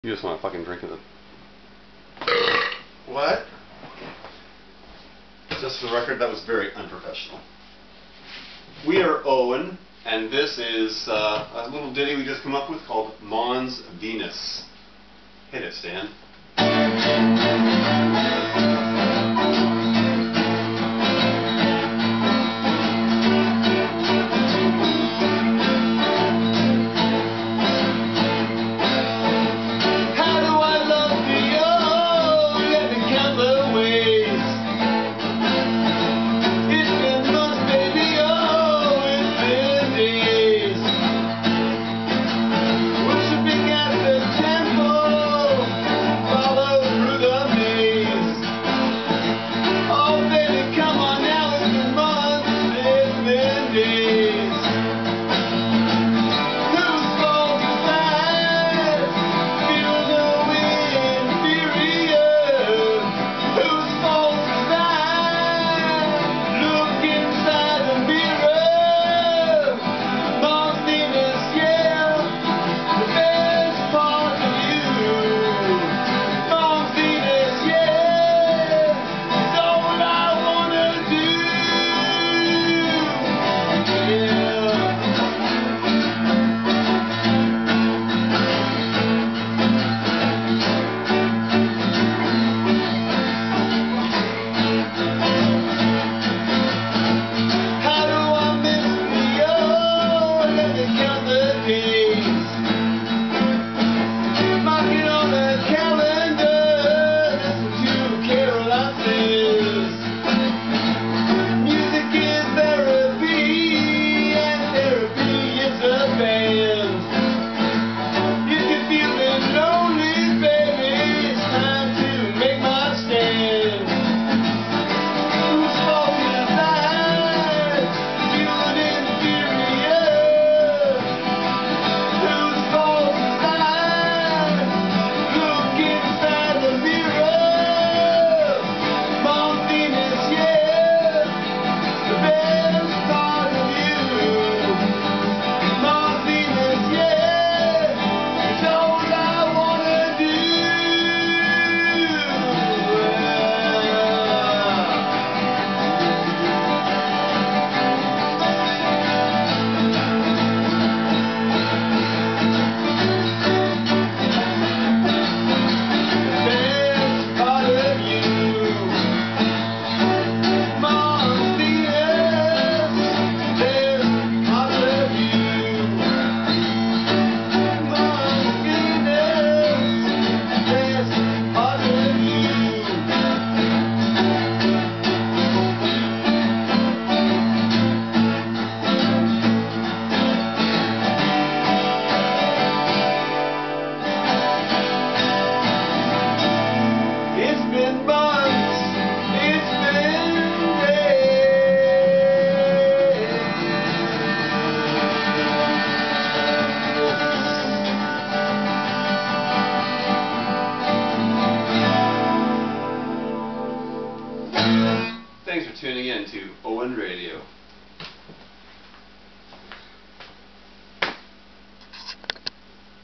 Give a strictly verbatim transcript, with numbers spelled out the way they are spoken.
You just want to fucking drink it. What? Just for the record, that was very unprofessional. We are Owen, and this is uh, a little ditty we just come up with called Monz Venus. Hit it, Stan. Thanks for tuning in to Owen Radio.